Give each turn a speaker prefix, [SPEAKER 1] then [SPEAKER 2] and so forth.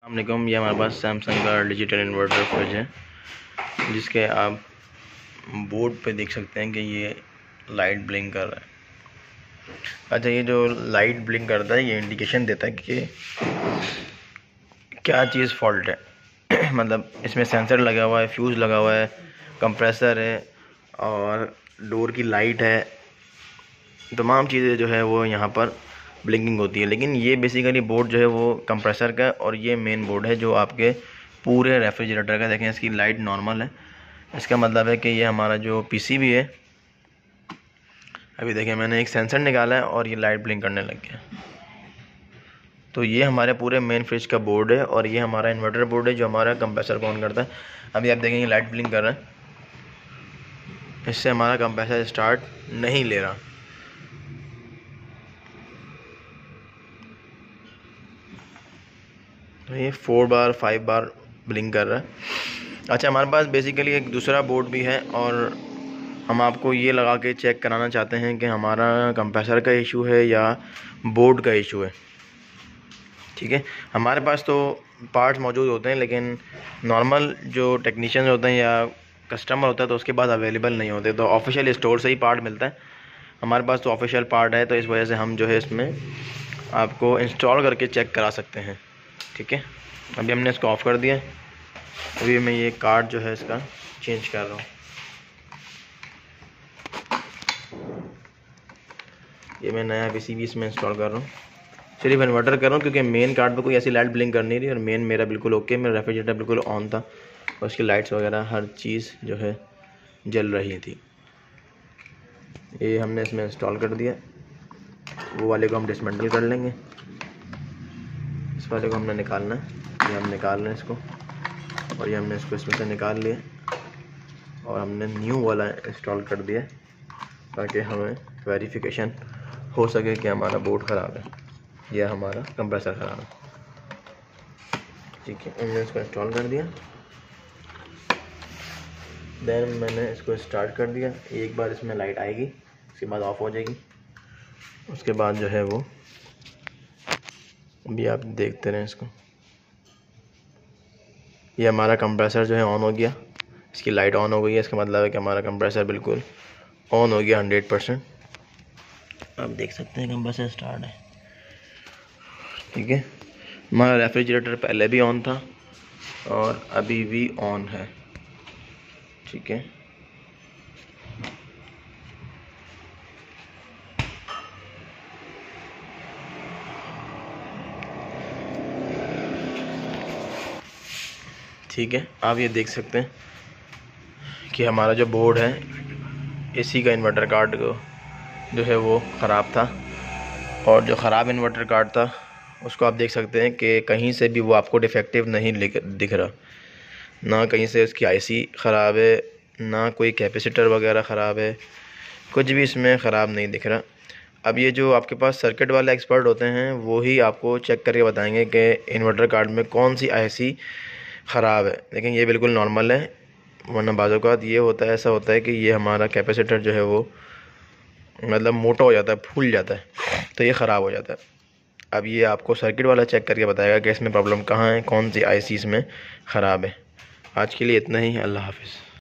[SPEAKER 1] अस्सलामुअलैकुम। ये हमारे पास सैमसंग का डिजिटल इन्वर्टर फ्रिज है, जिसके आप बोर्ड पे देख सकते हैं कि ये लाइट ब्लिंक कर रहा है। अच्छा, ये जो लाइट ब्लिंक करता है ये इंडिकेशन देता है कि क्या चीज़ फॉल्ट है। मतलब इसमें सेंसर लगा हुआ है, फ्यूज़ लगा हुआ है, कंप्रेसर है और डोर की लाइट है। तमाम चीज़ें जो है वो यहाँ पर ब्लिंकिंग होती है। लेकिन ये बेसिकली बोर्ड जो है वो कंप्रेसर का है और ये मेन बोर्ड है जो आपके पूरे रेफ्रिजरेटर का। देखें इसकी लाइट नॉर्मल है, इसका मतलब है कि ये हमारा जो पीसीबी है, अभी देखें मैंने एक सेंसर निकाला है और ये लाइट ब्लिंक करने लग गया। तो ये हमारे पूरे मेन फ्रिज का बोर्ड है और ये हमारा इन्वर्टर बोर्ड है जो हमारा कंप्रेसर को ऑन करता है। अभी आप देखेंगे लाइट ब्लिंक कर रहा है, इससे हमारा कंप्रेसर स्टार्ट नहीं ले रहा। तो ये 4 बार 5 बार ब्लिंक कर रहा है। अच्छा, हमारे पास बेसिकली एक दूसरा बोर्ड भी है और हम आपको ये लगा के चेक कराना चाहते हैं कि हमारा कंप्रेसर का इशू है या बोर्ड का इशू है। ठीक है, हमारे पास तो पार्ट्स मौजूद होते हैं, लेकिन नॉर्मल जो टेक्नीशियन होते हैं या कस्टमर होता है तो उसके पास अवेलेबल नहीं होते, तो ऑफिशियल स्टोर से ही पार्ट मिलता है। हमारे पास तो ऑफिशियल पार्ट है, तो इस वजह से हम जो है इसमें आपको इंस्टॉल करके चेक करा सकते हैं। ठीक है, अभी हमने इसको ऑफ़ कर दिया। अभी मैं ये कार्ड जो है इसका चेंज कर रहा हूँ। ये मैं नया पीसीबी इसमें इंस्टॉल कर रहा हूँ, सिर्फ इन्वर्टर कर रहा हूँ क्योंकि मेन कार्ड पे कोई ऐसी लाइट ब्लिंक कर नहीं रही और मेन मेरा बिल्कुल ओके, मेरा रेफ्रिजरेटर बिल्कुल ऑन था और उसकी लाइट्स वगैरह हर चीज़ जो है जल रही थी। ये हमने इसमें इंस्टॉल कर दिया। वो वाले को हम डिसमेंटल कर लेंगे, इस वाले को हमने निकालना है। ये हम निकाल रहे हैं इसको और ये हमने इसको इसमें से निकाल लिया और हमने न्यू वाला इंस्टॉल कर दिया ताकि हमें वेरिफिकेशन हो सके कि हमारा बोर्ड ख़राब है या हमारा कंप्रेसर ख़राब है। ठीक है, हमने इसको इंस्टॉल कर दिया। देन मैंने इसको स्टार्ट कर दिया। एक बार इसमें लाइट आएगी, उसके बाद ऑफ हो जाएगी, उसके बाद जो है वो अभी आप देखते रहें इसको। ये हमारा कंप्रेसर जो है ऑन हो गया, इसकी लाइट ऑन हो गई है, इसका मतलब है कि हमारा कंप्रेसर बिल्कुल ऑन हो गया 100%। आप देख सकते हैं कंप्रेसर स्टार्ट है। ठीक है, हमारा रेफ्रिजरेटर पहले भी ऑन था और अभी भी ऑन है। ठीक है, ठीक है, आप ये देख सकते हैं कि हमारा जो बोर्ड है इसी का इन्वर्टर कार्ड जो है वो ख़राब था और जो ख़राब इन्वर्टर कार्ड था उसको आप देख सकते हैं कि कहीं से भी वो आपको डिफेक्टिव नहीं दिख रहा। ना कहीं से उसकी आईसी ख़राब है, ना कोई कैपेसिटर वगैरह ख़राब है, कुछ भी इसमें ख़राब नहीं दिख रहा। अब ये जो आपके पास सर्किट वाले एक्सपर्ट होते हैं वो ही आपको चेक करके बताएंगे कि इन्वर्टर कार्ड में कौन सी आईसी ख़राब है, लेकिन ये बिल्कुल नॉर्मल है। वरना बाज़ औक़ात ये होता है, ऐसा होता है कि ये हमारा कैपेसिटर जो है वो मतलब मोटा हो जाता है, फूल जाता है, तो ये ख़राब हो जाता है। अब ये आपको सर्किट वाला चेक करके बताएगा कि इसमें प्रॉब्लम कहाँ है, कौन सी आईसी इसमें ख़राब है। आज के लिए इतना ही, अल्लाह हाफ़िज़।